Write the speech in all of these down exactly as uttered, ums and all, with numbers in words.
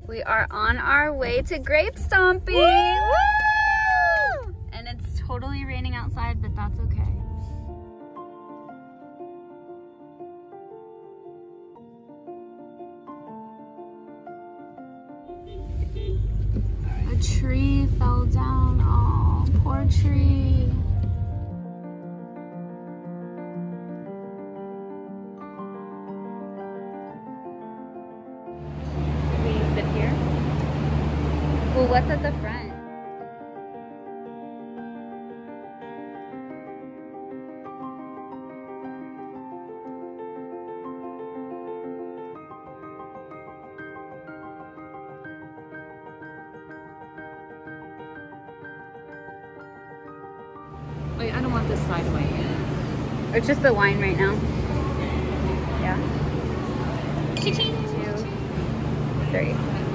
We are on our way to Grape Stomping. Woo! Woo! And it's totally raining outside, but that's okay. A tree fell down. Oh, poor tree. Well, what's at the front? Wait, I don't want this side way in. Or just the wine right now? Yeah. Ching-ching. Two, three.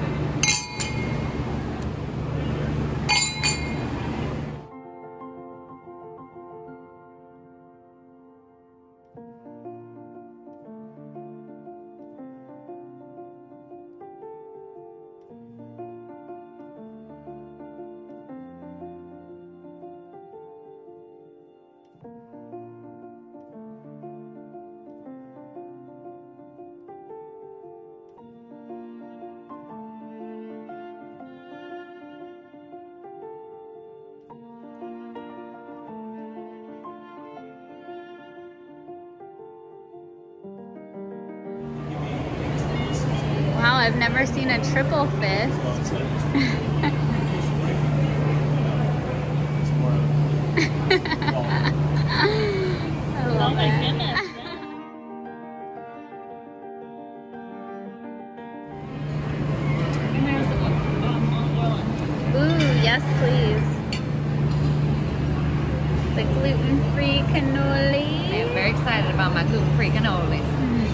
Wow, I've never seen a triple fist. I love it. Ooh, yes please. The gluten-free cannoli. I am very excited about my gluten-free cannolis.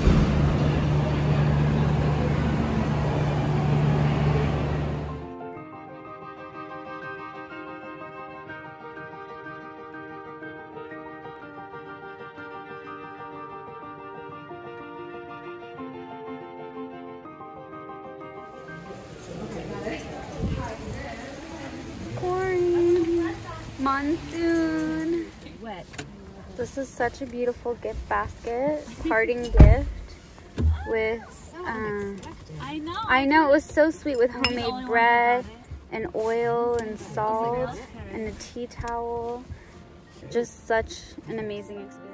Corn. Monsoon. Wet. This is such a beautiful gift basket. Parting gift with um, I know. I know, it was so sweet with homemade bread and oil and salt and a tea towel. Just such an amazing experience.